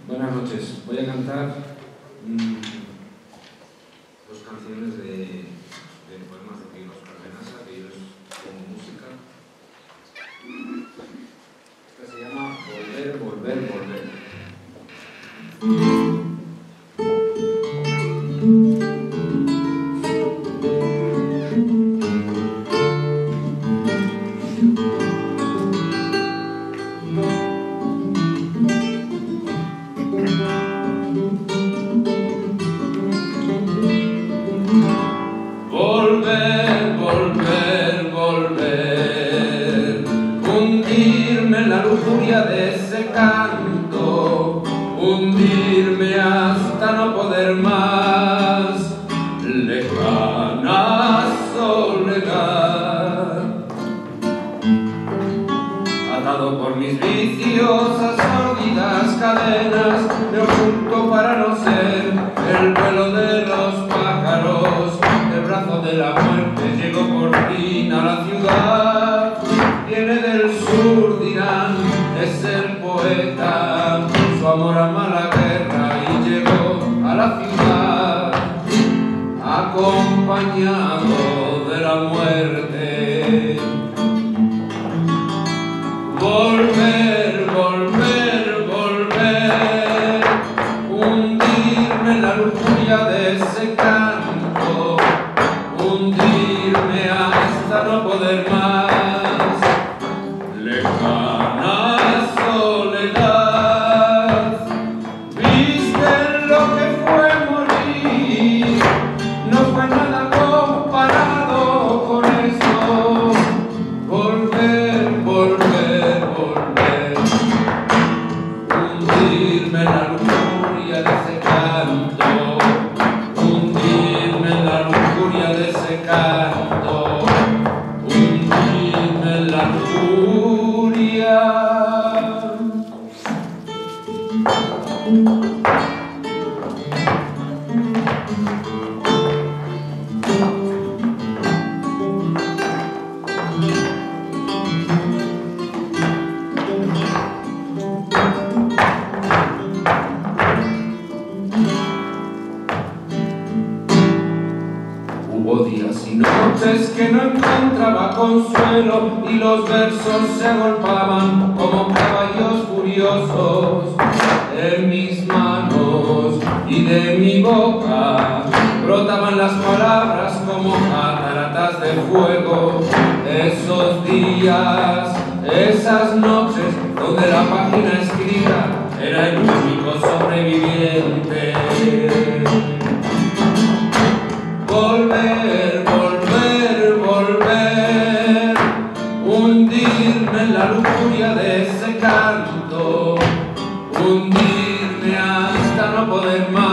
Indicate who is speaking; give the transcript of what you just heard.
Speaker 1: Buenas noches. Voy a cantar dos canciones de poemas de Queiroz Carmenasa, que yo como música. Esta se llama Volver, Volver, Volver. Volver, volver, volver, hundirme en la lujuria de ese canto, hundirme hasta no poder más, lejana soledad, atado por mis vicios a sórdidas cadenas, me oculto para no ser el vuelo de los pájaros. El brazo de la muerte llegó por fin a la ciudad. Viene del sur, dirán, es el poeta. Su amor ama la guerra y llegó a la ciudad, acompañado de la muerte. Volver, volver, volver, hundirme en la lujuria de ese canto, hundirme hasta no poder más, lejana soledad. Viste lo que fue morir, no fue nada comparado con eso. Volver, volver, volver, hundirme en la lujuria de ese canto, hundirme en la lujuria de ese canto, hundirme en la lujuria. Hubo días y noches que no encontraba consuelo y los versos se agolpaban como caballos furiosos en mis manos y de mi boca brotaban las palabras como cataratas de fuego. Esos días, esas noches donde la página escrita era el único sobreviviente. Volver, volver, volver, hundirme en la lujuria de ese canto, hundirme hasta no poder más.